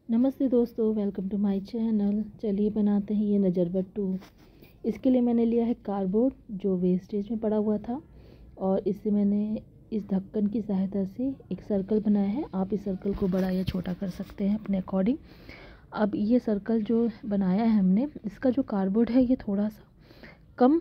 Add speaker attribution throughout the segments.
Speaker 1: नमस्ते दोस्तों, welcome to my channel. चलिए बनाते हैं ये नज़र बट्टू। इसके लिए मैंने लिया है कार्डबोर्ड जो वेस्टेज में पड़ा हुआ था, और इससे मैंने इस ढक्कन की सहायता से एक सर्कल बनाया है। आप इस सर्कल को बड़ा या छोटा कर सकते हैं अपने अकॉर्डिंग। अब ये सर्कल जो बनाया है हमने, इसका जो कार्डबोर्ड है ये थोड़ा सा कम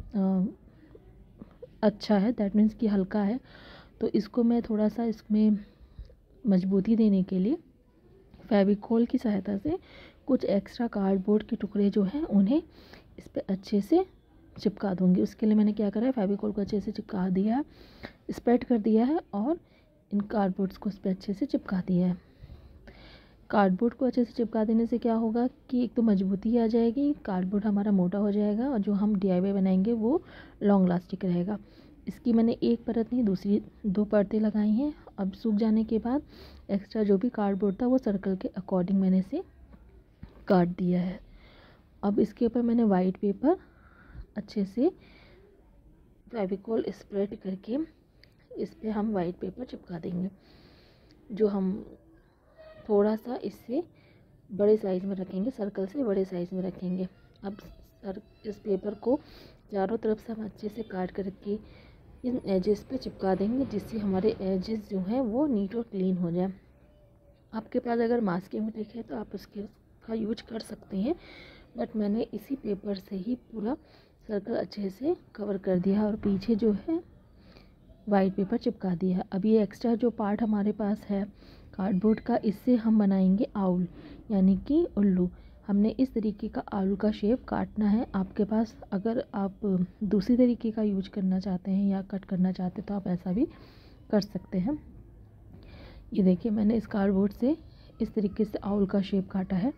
Speaker 1: अच्छा है, दैट मीन्स कि हल्का है। तो इसको मैं थोड़ा सा इसमें मजबूती देने के लिए फेविकोल की सहायता से कुछ एक्स्ट्रा कार्डबोर्ड के टुकड़े जो हैं उन्हें इस पर अच्छे से चिपका दूंगी। उसके लिए मैंने क्या करा है, फेविकोल को अच्छे से चिपका दिया है, स्प्रेड कर दिया है और इन कार्डबोर्ड्स को इस पर अच्छे से चिपका दिया है। कार्डबोर्ड को अच्छे से चिपका देने से क्या होगा कि एक तो मजबूती आ जाएगी, कार्डबोर्ड हमारा मोटा हो जाएगा और जो हम DIY बनाएंगे वो लॉन्ग लास्टिक रहेगा। इसकी मैंने एक परत नहीं, दूसरी 2 परतें लगाई हैं। अब सूख जाने के बाद एक्स्ट्रा जो भी कार्डबोर्ड था वो सर्कल के अकॉर्डिंग मैंने इसे काट दिया है। अब इसके ऊपर मैंने वाइट पेपर अच्छे से फेविकोल स्प्रेड करके इस पर हम वाइट पेपर चिपका देंगे। जो हम थोड़ा सा इससे बड़े साइज़ में रखेंगे, सर्कल से बड़े साइज़ में रखेंगे। अब इस पेपर को चारों तरफ से हम अच्छे से काट करके इन एजेस पे चिपका देंगे, जिससे हमारे एजेस जो हैं वो नीट और क्लीन हो जाए। आपके पास अगर मास्किंग टेप है तो आप उसके का यूज कर सकते हैं, बट मैंने इसी पेपर से ही पूरा सर्कल अच्छे से कवर कर दिया और पीछे जो है वाइट पेपर चिपका दिया है। अब ये एक्स्ट्रा जो पार्ट हमारे पास है कार्डबोर्ड का, इससे हम बनाएंगे आउल यानी कि उल्लू। हमने इस तरीके का आलू का शेप काटना है। आपके पास अगर आप दूसरी तरीके का यूज करना चाहते हैं या कट करना चाहते हैं तो आप ऐसा भी कर सकते हैं। ये देखिए, मैंने इस कार्डबोर्ड से इस तरीके से आउल का शेप काटा है।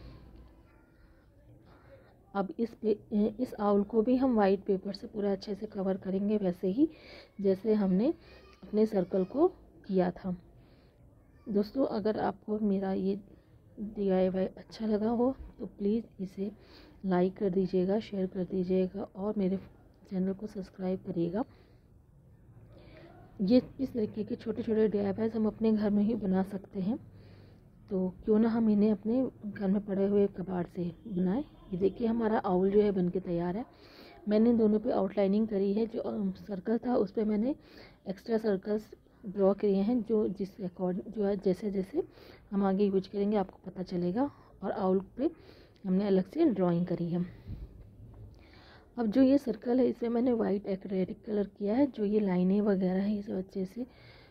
Speaker 1: अब इस आउल को भी हम वाइट पेपर से पूरा अच्छे से कवर करेंगे, वैसे ही जैसे हमने अपने सर्कल को किया था। दोस्तों, अगर आपको मेरा ये DIY अच्छा लगा हो तो प्लीज़ इसे लाइक कर दीजिएगा, शेयर कर दीजिएगा और मेरे चैनल को सब्सक्राइब करिएगा। ये इस तरीके के छोटे छोटे DIYs हम अपने घर में ही बना सकते हैं, तो क्यों ना हम इन्हें अपने घर में पड़े हुए कबाड़ से बनाएं। ये देखिए, हमारा आउल जो है बनके तैयार है। मैंने दोनों पे आउटलाइनिंग करी है। जो सर्कल था उस पर मैंने एक्स्ट्रा सर्कल्स ड्रॉ किए हैं, जो जिस अकॉर्डिंग जो है जैसे जैसे हम आगे यूज करेंगे आपको पता चलेगा। और आउल पे हमने अलग से ड्राइंग करी है। अब जो ये सर्कल है इसमें मैंने वाइट एक्रेलिक कलर किया है, जो ये लाइनें वगैरह है ये सब अच्छे से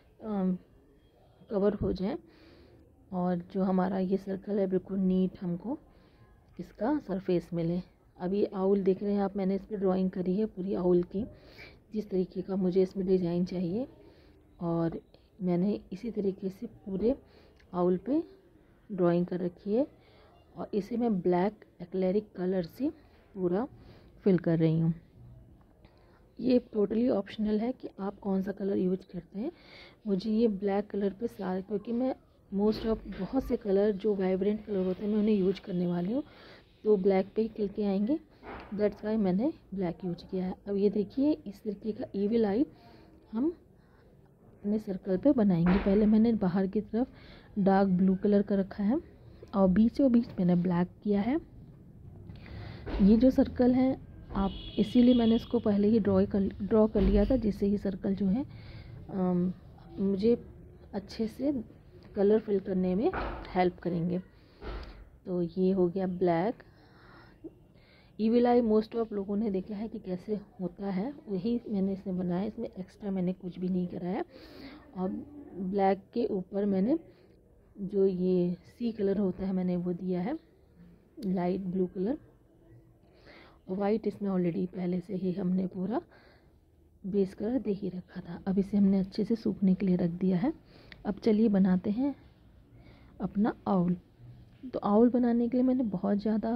Speaker 1: कवर हो जाए और जो हमारा ये सर्कल है बिल्कुल नीट हमको इसका सरफेस मिले। अब ये आउल देख रहे हैं आप, मैंने इस पर ड्राइंग करी है पूरी आउल की, जिस तरीके का मुझे इसमें डिज़ाइन चाहिए, और मैंने इसी तरीके से पूरे आउल पे ड्राइंग कर रखी है। और इसे मैं ब्लैक एक्रेलिक कलर से पूरा फिल कर रही हूँ। ये टोटली ऑप्शनल है कि आप कौन सा कलर यूज करते हैं। मुझे ये ब्लैक कलर पे सारे, क्योंकि मैं मोस्ट ऑफ बहुत से कलर जो वाइब्रेंट कलर होते हैं मैं उन्हें यूज करने वाली हूँ, तो ब्लैक पे ही खिल के आएंगे, दैट्स वाई मैंने ब्लैक यूज किया है। अब ये देखिए, इस तरीके का ईविल आई हम अपने सर्कल पे बनाएंगे। पहले मैंने बाहर की तरफ डार्क ब्लू कलर का रखा है और बीचों बीच मैंने ब्लैक किया है। ये जो सर्कल है आप, इसीलिए मैंने इसको पहले ही ड्रॉ कर लिया था, जिससे ये सर्कल जो है मुझे अच्छे से कलर फिल करने में हेल्प करेंगे। तो ये हो गया black evil eye. Most of लोगों ने देखा है कि कैसे होता है, वही मैंने इसमें बनाया। इसमें एक्स्ट्रा मैंने कुछ भी नहीं करा है। और ब्लैक के ऊपर मैंने जो ये सी कलर होता है मैंने वो दिया है, लाइट ब्लू कलर। वाइट इसमें ऑलरेडी पहले से ही हमने पूरा बेस कलर दे ही रखा था। अब इसे हमने अच्छे से सूखने के लिए रख दिया है। अब चलिए बनाते हैं अपना आउल। तो आउल बनाने के लिए मैंने बहुत ज़्यादा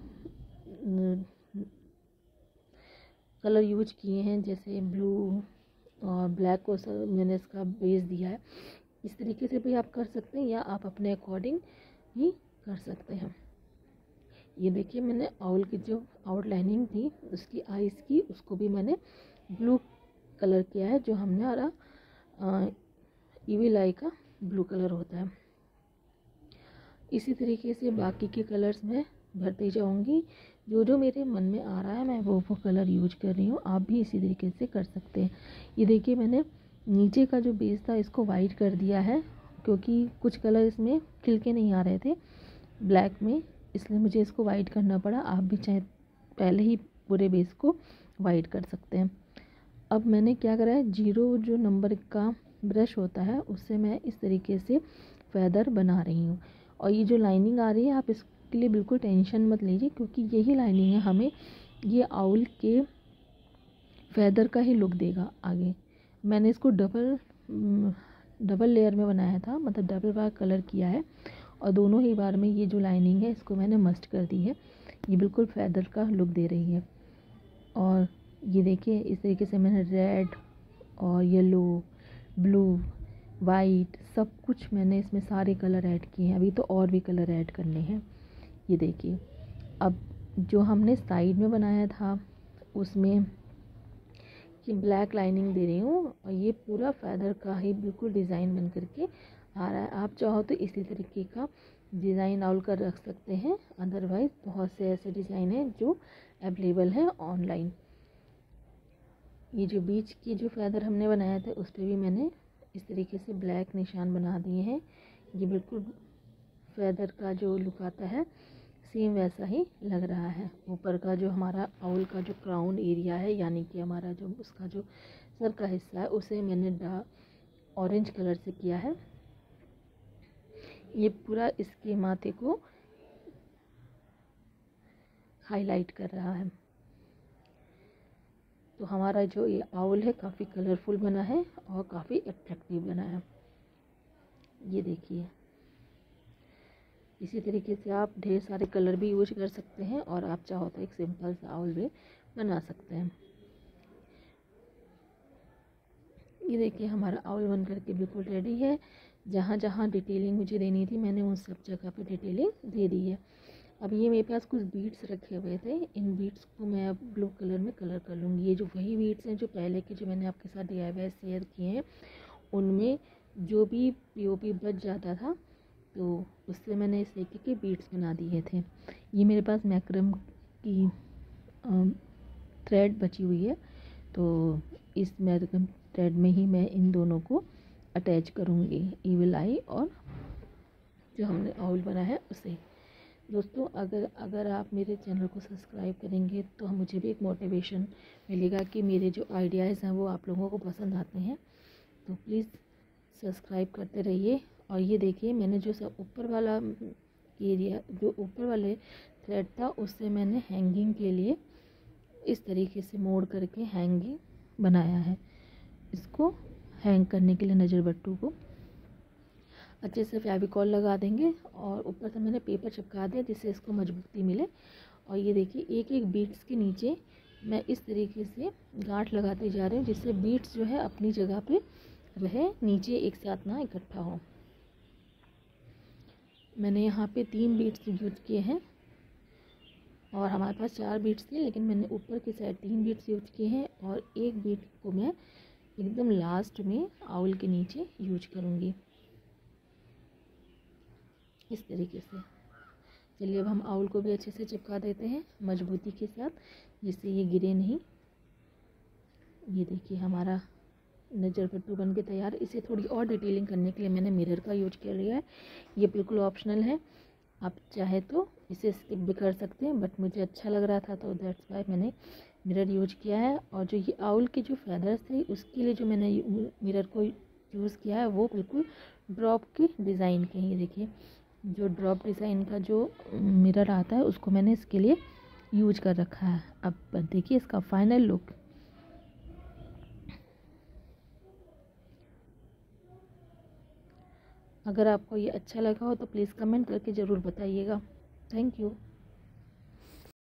Speaker 1: कलर यूज किए हैं, जैसे ब्लू और ब्लैक को मैंने इसका बेस दिया है। इस तरीके से भी आप कर सकते हैं या आप अपने अकॉर्डिंग ही कर सकते हैं। ये देखिए, मैंने आउल की जो आउटलाइनिंग थी उसकी आइज़ की, उसको भी मैंने ब्लू कलर किया है, जो हमारा ईविल आई का ब्लू कलर होता है। इसी तरीके से बाकी के कलर्स मैं भरती जाऊंगी। जो जो मेरे मन में आ रहा है मैं वो कलर यूज कर रही हूँ। आप भी इसी तरीके से कर सकते हैं। ये देखिए मैंने नीचे का जो बेस था इसको वाइट कर दिया है, क्योंकि कुछ कलर इसमें खिल के नहीं आ रहे थे ब्लैक में, इसलिए मुझे इसको वाइट करना पड़ा। आप भी चाहे पहले ही पूरे बेस को वाइट कर सकते हैं। अब मैंने क्या करा है, 0 जो नंबर का ब्रश होता है उससे मैं इस तरीके से फेदर बना रही हूँ। और ये जो लाइनिंग आ रही है आप इसके लिए बिल्कुल टेंशन मत लीजिए, क्योंकि यही लाइनिंग है हमें ये आउल के फेदर का ही लुक देगा आगे। मैंने इसको डबल लेयर में बनाया था, मतलब डबल बार कलर किया है, और दोनों ही बार में ये जो लाइनिंग है इसको मैंने मस्ट कर दी है। ये बिल्कुल फेदर का लुक दे रही है। और ये देखिए इस तरीके से मैंने रेड और येलो, ब्लू, वाइट सब कुछ मैंने इसमें सारे कलर ऐड किए हैं। अभी तो और भी कलर ऐड करने हैं। ये देखिए अब जो हमने साइड में बनाया था उसमें ये ब्लैक लाइनिंग दे रही हूँ, और ये पूरा फेदर का ही बिल्कुल डिज़ाइन बन करके आ रहा है। आप चाहो तो इसी तरीके का डिज़ाइन आउल कर रख सकते हैं, अदरवाइज़ बहुत से ऐसे डिज़ाइन हैं जो अवेलेबल हैं ऑनलाइन। ये जो बीच की जो फेदर हमने बनाया था उस पर भी मैंने इस तरीके से ब्लैक निशान बना दिए हैं। ये बिल्कुल फेदर का जो लुक आता है सेम वैसा ही लग रहा है। ऊपर का जो हमारा आउल का जो क्राउन एरिया है, यानी कि हमारा जो उसका जो सर का हिस्सा है, उसे मैंने ऑरेंज कलर से किया है। ये पूरा इसके माथे को हाईलाइट कर रहा है। तो हमारा जो ये आउल है काफ़ी कलरफुल बना है और काफ़ी अट्रैक्टिव बना है। ये देखिए इसी तरीके से आप ढेर सारे कलर भी यूज कर सकते हैं, और आप चाहो तो एक सिंपल सा आउल भी बना सकते हैं। ये देखिए हमारा आउल बन करके बिल्कुल रेडी है। जहाँ जहाँ डिटेलिंग मुझे देनी थी मैंने उन सब जगह पे डिटेलिंग दे दी है। अब ये मेरे पास कुछ बीड्स रखे हुए थे, इन बीड्स को मैं अब ब्लू कलर में कलर कर लूँगी। ये जो वही बीड्स हैं जो पहले के जो मैंने आपके साथ DIY शेयर किए हैं, उनमें जो भी POP बच जाता था तो उससे मैंने इस तरीके के बीड्स बना दिए थे। ये मेरे पास मैक्रम की थ्रेड बची हुई है, तो इस मैक्रम थ्रेड में ही मैं इन दोनों को अटैच करूँगी, ईविल आई और जो हमने आउल बना है उसे। दोस्तों अगर आप मेरे चैनल को सब्सक्राइब करेंगे तो मुझे भी एक मोटिवेशन मिलेगा कि मेरे जो आइडियाज़ हैं वो आप लोगों को पसंद आते हैं। तो प्लीज़ सब्सक्राइब करते रहिए। और ये देखिए मैंने जो सब ऊपर वाला एरिया, जो ऊपर वाले थ्रेड था, उससे मैंने हैंगिंग के लिए इस तरीके से मोड़ करके हैंगिंग बनाया है। इसको हैंग करने के लिए नज़र बट्टू को अच्छे से फेविकॉल लगा देंगे, और ऊपर से मैंने पेपर चिपका दिया जिससे इसको मजबूती मिले। और ये देखिए एक एक बीट्स के नीचे मैं इस तरीके से गांठ लगाते जा रही हूँ, जिससे बीट्स जो है अपनी जगह पे रहे, नीचे एक साथ ना इकट्ठा हो। मैंने यहाँ पे 3 बीट्स यूज किए हैं, और हमारे पास 4 बीट्स थे, लेकिन मैंने ऊपर की साइड 3 बीट्स यूज किए हैं, और एक बीट को मैं एकदम लास्ट में आउल के नीचे यूज करूँगी इस तरीके से। चलिए अब हम आउल को भी अच्छे से चिपका देते हैं मजबूती के साथ, जिससे ये गिरे नहीं। ये देखिए हमारा नज़र पट्टू बन के तैयार। इसे थोड़ी और डिटेलिंग करने के लिए मैंने मिरर का यूज कर लिया है। ये बिल्कुल ऑप्शनल है, आप चाहे तो इसे स्किप भी कर सकते हैं, बट मुझे अच्छा लग रहा था तो दैट्स वाई मैंने मिरर यूज किया है। और जो ये आउल के जो फेदर्स थे उसके लिए जो मैंने मिरर को यूज़ किया है वो बिल्कुल ड्रॉप के डिज़ाइन के। ये देखिए जो ड्रॉप डिज़ाइन का जो मिरर आता है उसको मैंने इसके लिए यूज कर रखा है। अब देखिए इसका फाइनल लुक। अगर आपको ये अच्छा लगा हो तो प्लीज़ कमेंट करके ज़रूर बताइएगा। Thank you.